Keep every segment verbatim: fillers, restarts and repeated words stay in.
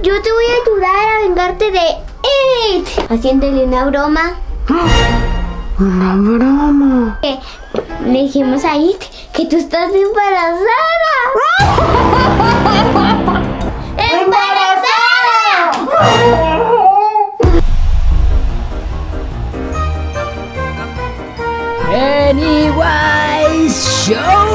yo te voy a ayudar a vengarte de It. Haciéndole una broma. Una broma. Que le dijimos a It que tú estás embarazada. ¡Embarazada! Pennywise Show.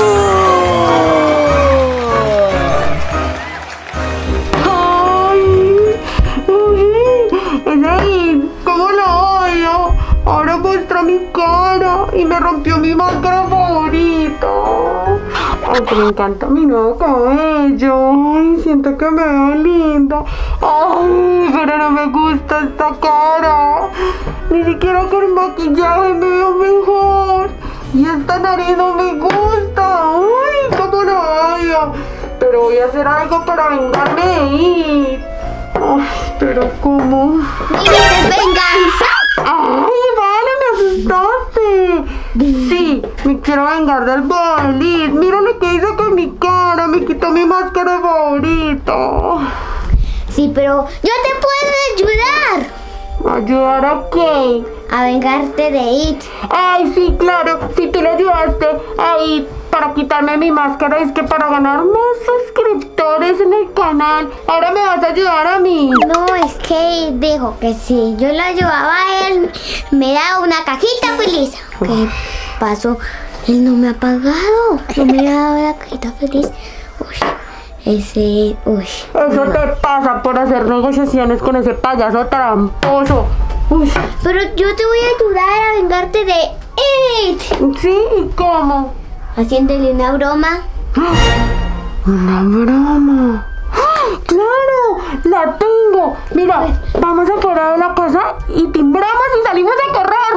¿Cómo lo odio? Ahora muestra mi cara y me rompió mi máscara favorita. Ay, que me encanta mi nuevo cabello. Ay, siento que me veo linda. Ay, pero no me gusta esta cara. Ni siquiera con maquillaje me veo mejor. Y esta nariz no me gusta. Ay, cómo lo odio. Pero voy a hacer algo para vengarme de It. Ay, pero ¿cómo? ¿Dices venganza? ¡Ay, vale! ¡Me asustaste! Sí, me quiero vengar del Bolit. Mira lo que hizo con mi cara. Me quitó mi máscara favorita. Sí, pero yo te puedo ayudar. ¿Ayudar a qué? A vengarte de It. Ay, sí, claro. Si tú le ayudaste a It para quitarme mi máscara, es que para ganar más suscriptores en el canal, ahora me vas a ayudar a mí. No, es que It dijo que si yo lo ayudaba a él, me daba una cajita feliz. ¿Qué pasó? Él no me ha pagado. No me ha dado la cajita feliz. Uy, ese... Uy. Eso te pasa por hacer negociaciones con ese payaso tramposo. Uy. Pero yo te voy a ayudar a vengarte de It. Sí, ¿y cómo? Haciéndole una broma. Una broma. ¡Claro! ¡La tengo! Mira, vamos afuera de la casa y timbramos y salimos a correr.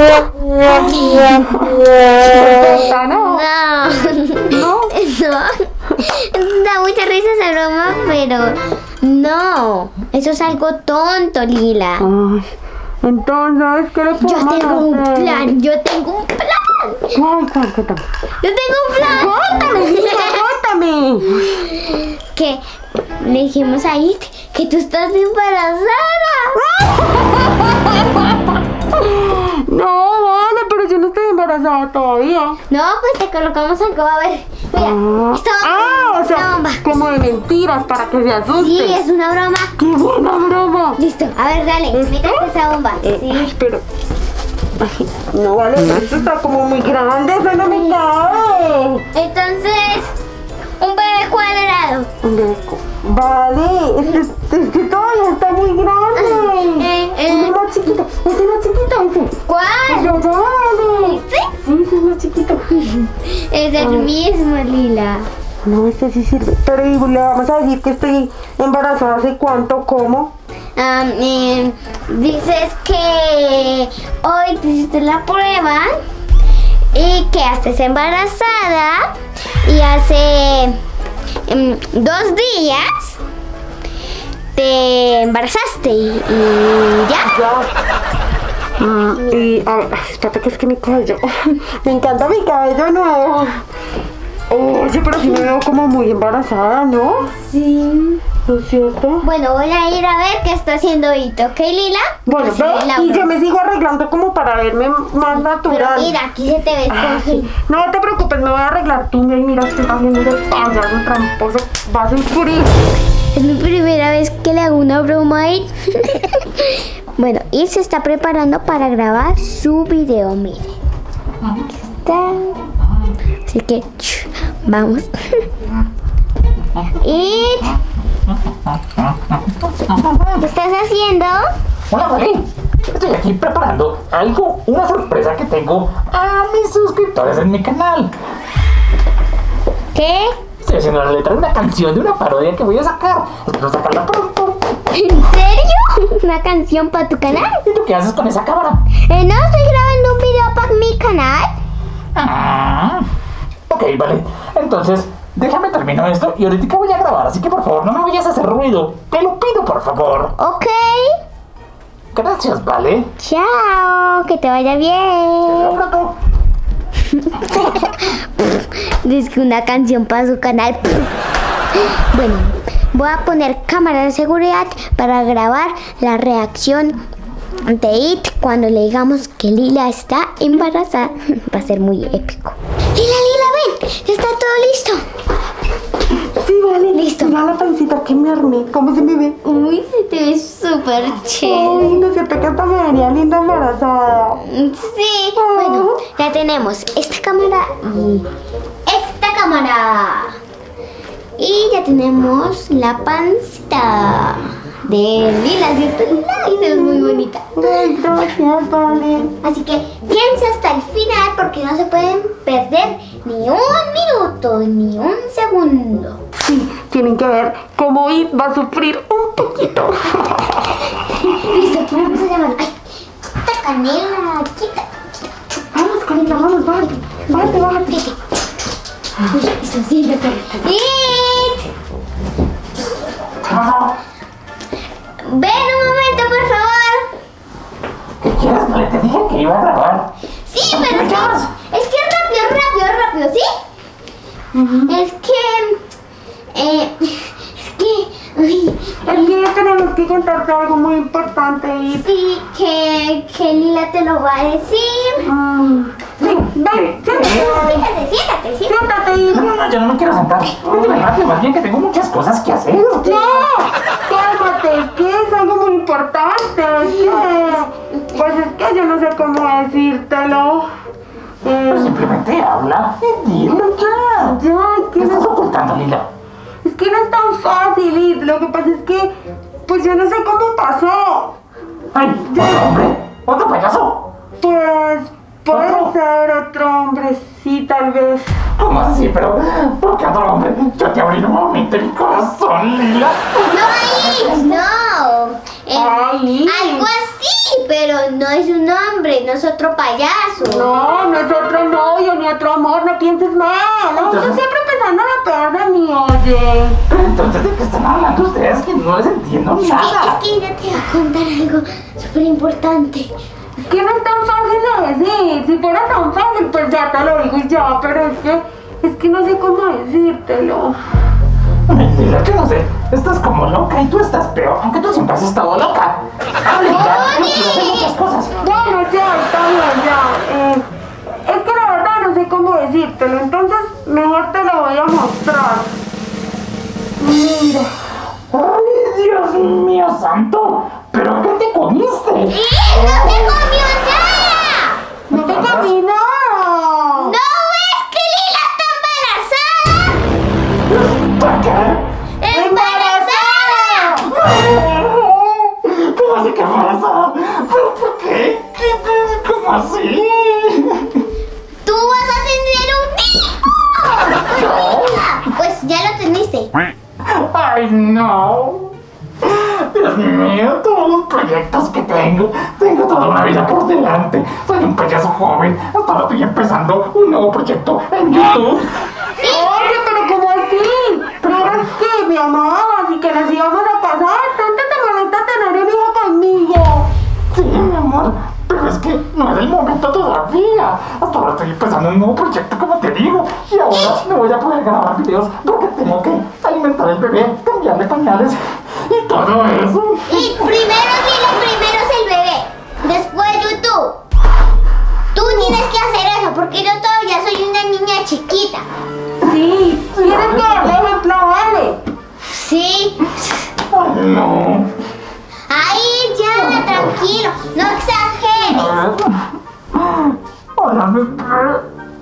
No. ¿No? ¿No? No. Da mucha risa esa broma, pero no. Eso es algo tonto, Lila. Ay, entonces, ¿qué le podemos Yo tengo un hacer? plan. Yo tengo un plan. Ay, cuéntame. Yo tengo un plan. Cuéntame, hija, cuéntame. Que le dijimos a It que tú estás embarazada. No, vale, pero yo no estoy embarazada todavía. No, pues te colocamos algo. A ver, mira. Ah, Esta bomba. ah, o Esta sea, bomba. como de mentiras para que se asuste. Sí, es una broma. ¡Qué buena broma! Listo. A ver, dale. ¿Esto? Métete esa bomba. Eh, Sí. ay, pero... Ay, no vale, esto está como muy grande, eso no me cabe. Entonces, un bebé cuadrado. Vale, este, este todavía está muy grande. Eh, eh. Ese es más chiquito, ese es más chiquito, ese. ¿Cuál? Ya, ya, vale. ¿Este? Sí, ese es más chiquito. Es el mismo, Lila. No, este sí sirve. Pero ¿y le vamos a decir que estoy embarazada hace cuánto? ¿Cómo? Um, eh, dices que hoy te hiciste la prueba y que estés embarazada y hace um, dos días te embarazaste y, y ya. Ya. Mm, y a ver, espérate que es que mi cabello. Me encanta mi cabello nuevo. Oye, pero sí me veo como muy embarazada, ¿no? Sí. ¿No es cierto? Bueno, voy a ir a ver qué está haciendo Ito, ¿ok, Lila? Bueno, Así ve, es la y yo broma. me sigo arreglando como para verme más Pero natural. mira, aquí se te ve Ah, cosi. sí. No te preocupes, me voy a arreglar tú. Mira, que está haciendo ese payaso tramposo. Va a sufrir. Es mi primera vez que le hago una broma a It. Bueno, y se está preparando para grabar su video, mire. Aquí está. Así que, ch, vamos. It, ¿qué estás haciendo? Hola, vale. Estoy aquí preparando algo, una sorpresa que tengo a mis suscriptores en mi canal. ¿Qué? Estoy haciendo la letra de una canción de una parodia que voy a sacar. Espero sacarla pronto. ¿En serio? ¿Una canción para tu canal? ¿Y tú qué haces con esa cámara? Eh, no, estoy grabando un video para mi canal. Ah, ok, vale. Entonces, déjame terminar esto y ahorita voy a grabar. Así que por favor, no me vayas a hacer ruido. Te lo pido, por favor. Ok. Gracias, vale. Chao, que te vaya bien. Pronto. Dice que una canción para su canal. Bueno, voy a poner cámara de seguridad para grabar la reacción de It cuando le digamos que Lila está embarazada. Va a ser muy épico. Lila, Lila, ven, ya está todo listo. Sí, vale. Listo. Mira la pancita que me armé. ¿Cómo se me ve? Uy, se te ve súper chévere. Ay, no siento que hasta me vería linda embarazada. Sí, bueno, ya tenemos esta cámara y esta cámara. Y ya tenemos la pancita de Lila, ¿cierto, Lila? Y se ve muy bonita. Ay, gracias, vale. Así que quédense hasta el final porque no se pueden perder ni un minuto, ni un segundo. Sí, tienen que ver cómo It va a sufrir un poquito. Listo, ¿qué vamos a llamar? Ay, quita canela, quita. Vamos, Canela, vamos, bájate. Bájate, bájate. Uy, listo, siéntate. ¡It! ¿Qué pasó? Ven un momento, por favor. ¿Qué quieres? No le te dije que iba a grabar. Sí, pero es que, es que rápido, rápido, rápido, ¿sí? Uh-huh. Es que... Eh, es que... Uy, Es que tenemos que contarte algo muy importante, It. sí, que, que Lila te lo va a decir. Mm. Sí, ven, siéntate. Siéntate, siéntate, siéntate. Siéntate, It. No, no, no, yo no me quiero sentar. Vete rápido, más bien que tengo muchas cosas que hacer. No, cálmate, es que es algo muy importante. Es que, pues es que yo no sé cómo decírtelo. Pero Eh, simplemente habla y dilo ya. ya, es que ¿Qué estás no, ocultando, Lila? es que no es tan fácil, It. Lo que pasa es que, pues yo no sé cómo pasó. ¡Ay, otro hombre! ¡Otro payaso! Pues puede ¿Otro? ser otro hombre, sí, tal vez. ¿Cómo así? Pero, ¿por qué otro hombre? Yo te abrí nuevamente mi corazón, Lila. No, It, no. Eh, Ay. algo así, pero no es un hombre, no es otro payaso. No, no es otro novio ni otro amor, no pienses mal. No, tú siempre pensando lo peor de mí, oye. Pero entonces, ¿de qué están hablando ustedes? Que no les entiendo Es que, nada. es que ella te va a contar algo súper importante. Es que no es tan fácil de decir. Si fuera tan fácil, pues ya te lo digo y ya. Pero es que, es que no sé cómo decírtelo. Ay, Lila, yo no sé. Estás como loca y tú estás peor, aunque tú siempre has estado loca. Hable ya, no quiero hacer muchas cosas. Bueno, ya, está bien, ya. Eh, es que la verdad no sé cómo decírtelo. Entonces, mejor te lo voy a mostrar. Mira. ¡Ay, Dios mío santo! ¿Pero qué te comiste? ¡Y no se comió nada! No te comí nada. ¿No ves que Lila está embarazada? ¿Para qué? ¡Embarazada! ¿Cómo así que embarazada? ¿Pero por qué? ¿Qué- ¿Cómo así? ¡Tú vas a tener un hijo! Pues ya lo teniste. ¡Ay, no! Dios mío, todos los proyectos que tengo. Tengo toda una vida por delante. Soy un payaso joven. Hasta ahora estoy empezando un nuevo proyecto en YouTube. Oye, pero ¿cómo así? Pero es que me amabas y que nos íbamos a casar. ¿Tanto te molesta tener un hijo conmigo? Sí, mi amor, pero es que no es el momento todavía. Hasta ahora estoy empezando un nuevo proyecto, como te digo. Y ahora no voy a poder grabar videos porque tengo que alimentar al bebé, cambiarle pañales y todo eso. Y primero Lila, primero es el bebé. Después YouTube. Tú tienes que hacer eso porque yo todavía soy una niña chiquita. Sí, tienes que darle ejemplo, ¿vale? Sí. Ay, no. Ahí ya, tranquilo. No exageres. A ver. Hola, bebé.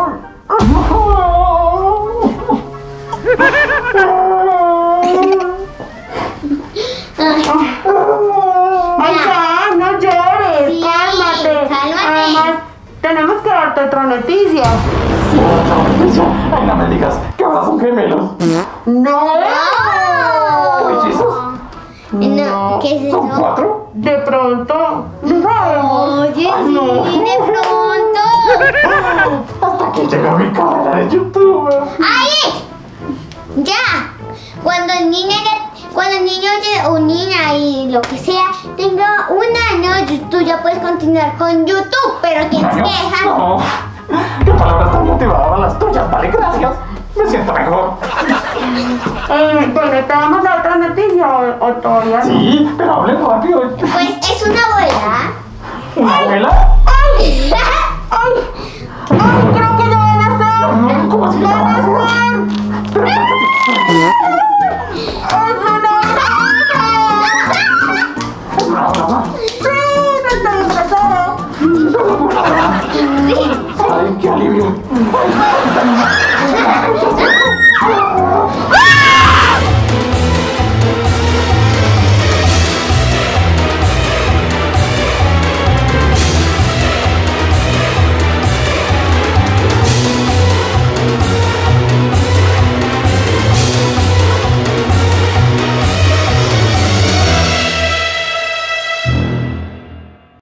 Ay, Ay, ya, no llores, Sí, cálmate. cálmate. Además, tenemos que darte otra noticia. Ay, no me digas que ahora son gemelos. No. ¿Mellizos? no, ¿qué es ¿Son eso? cuatro? De pronto, no sabemos. Oye, Ay, sí, no. de pronto. Hasta que llega mi carrera de youtuber. ¡Ahí! Ya. Cuando el niño ya, cuando el niño ya- o niña y lo que sea tenga un año, tú ya puedes continuar con YouTube, pero tienes que dejar. No. Qué palabras tan motivadoras las tuyas, vale, gracias. Me siento mejor. Eh, bueno, ¿te damos la otra noticia o, o todavía no? Sí, pero hablen rápido. Pues es una abuela. ¿Una abuela? ¡Ay! ¡Ay! ¡Ay! Creo que ya van a nacer. No, ¿cómo así que ¡Van ya a van a nacer! ¡Es una ¿Es una broma? ¡Sí! ¡Estoy embarazada! Ay, qué alivio. Ay,